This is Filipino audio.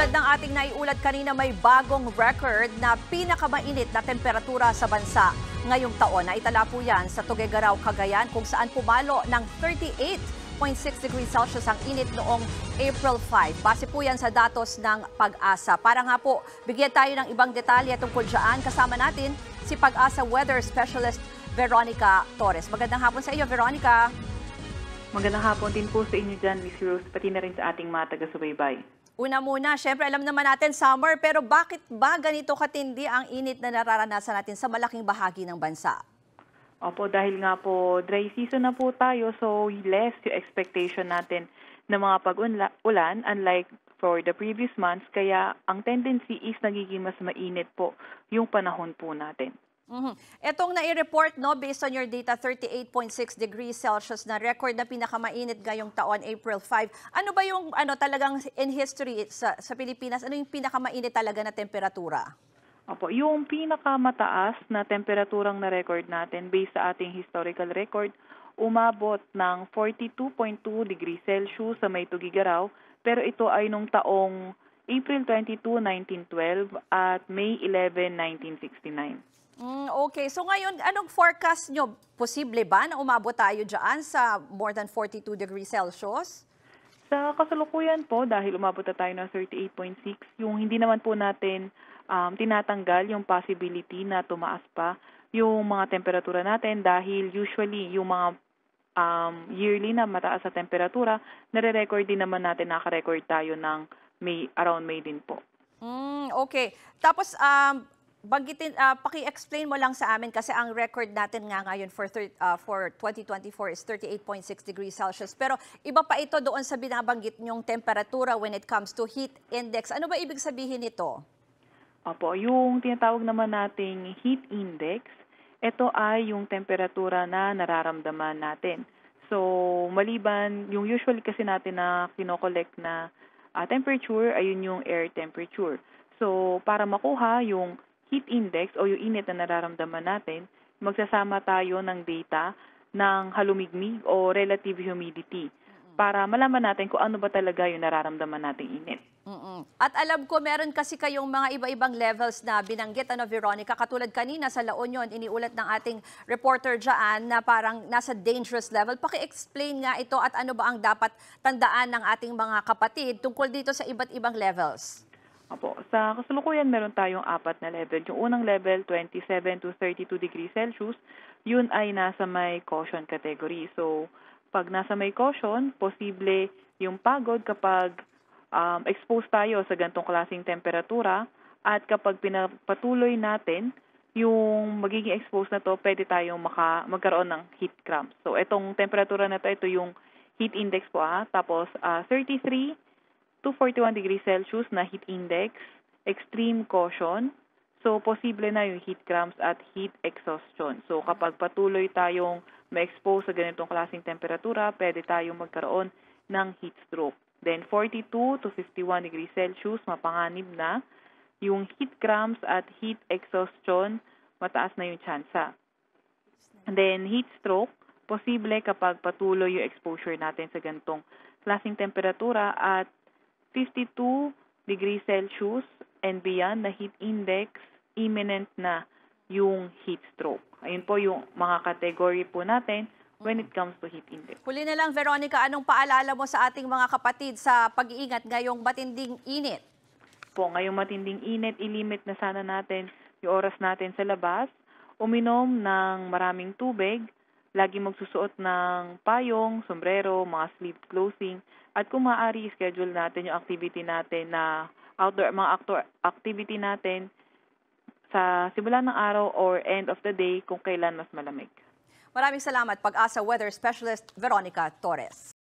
Tulad ng ating naiulat kanina, may bagong record na pinakamainit na temperatura sa bansa ngayong taon. Naitala po yan sa Tuguegarao, Cagayan, kung saan pumalo ng 38.6 degrees Celsius ang init noong April 5. Base po yan sa datos ng Pag-asa. Para nga po, bigyan tayo ng ibang detalye tungkol dyan. Kasama natin si Pag-asa Weather Specialist Veronica Torres. Magandang hapon sa iyo, Veronica. Magandang hapon din po sa inyo dyan, Miss Rose, pati na rin sa ating mga taga-subaybay. Una muna, syempre alam naman natin summer, pero bakit ba ganito katindi ang init na nararanasan natin sa malaking bahagi ng bansa? Opo, dahil nga po dry season na po tayo, so less yung expectation natin ng mga pag-ulan, unlike for the previous months, kaya ang tendency is nagiging mas mainit po yung panahon po natin. Etong nai-report, no, based on your data, 38.6 degrees Celsius na record na pinakamainit ngayong taon, April 5. Ano ba yung talagang in history sa Pilipinas, ano yung pinakamainit talaga na temperatura? Opo, yung pinakamataas na temperaturang na-record natin based sa ating historical record, umabot ng 42.2 degrees Celsius sa may Tuguegarao, pero ito ay nung taong April 22, 1912 at May 11, 1969. Okay, so ngayon, anong forecast nyo? Posible ba na umabot tayo dyan sa more than 42 degrees Celsius? Sa kasalukuyan po, dahil umabot na tayo ng 38.6, yung hindi naman po natin tinatanggal yung possibility na tumaas pa yung mga temperatura natin dahil usually yung mga yearly na mataas sa temperatura, nare-record din naman natin, naka-record tayo ng around May din po. Okay. Tapos, paki-explain mo lang sa amin kasi ang record natin nga ngayon for 2024 is 38.6 degrees Celsius. Pero iba pa ito doon sa binabanggit nyong temperatura when it comes to heat index. Ano ba ibig sabihin nito? Opo, yung tinatawag naman nating heat index, ito ay yung temperatura na nararamdaman natin. So, maliban, yung usually kasi natin na kinokollect na temperature, ayun yung air temperature. So, para makuha yung heat index o yung init na nararamdaman natin, magsasama tayo ng data ng halumigmig o relative humidity para malaman natin kung ano ba talaga yung nararamdaman nating init. At alam ko meron kasi kayong mga iba-ibang levels na binanggit, Veronica, katulad kanina sa La Union, iniulat ng ating reporter dyan na parang nasa dangerous level. Paki-explain nga ito at ano ba ang dapat tandaan ng ating mga kapatid tungkol dito sa iba't ibang levels? Opo, sa kasalukuyan meron tayong 4 na level. Yung unang level, 27 to 32 degrees Celsius, yun ay nasa may caution category. So, pag nasa may caution, posible yung pagod kapag exposed tayo sa ganitong klaseng temperatura at kapag pinapatuloy natin yung magiging exposed na to, pwede tayong magkaroon ng heat cramps. So, itong temperatura na to, ito yung heat index po. Tapos, 33 to 41 degrees Celsius na heat index, extreme caution. So, posible na yung heat cramps at heat exhaustion. So, kapag patuloy tayong ma-expose sa ganitong klaseng temperatura, pwede tayong magkaroon ng heat stroke. Then, 42 to 51 degrees Celsius, mapanganib na. Yung heat cramps at heat exhaustion, mataas na yung tsansa. And then, heat stroke, posible kapag patuloy yung exposure natin sa ganitong klaseng temperatura at 52 degrees Celsius and beyond na heat index, imminent na yung heat stroke. Ayun po yung mga category po natin when it comes to heat index. Huli na lang, Veronica, anong paalala mo sa ating mga kapatid sa pag-iingat ngayong matinding init? Po, ngayong matinding init, ilimit na sana natin yung oras natin sa labas, uminom ng maraming tubig, lagi magsusuot ng payong, sombrero, mga sleeve clothing, at kung maaari, schedule natin yung activity natin na outdoor activity natin sa simula ng araw or end of the day kung kailan mas malamig. Maraming salamat, Pag-asa Weather Specialist Veronica Torres.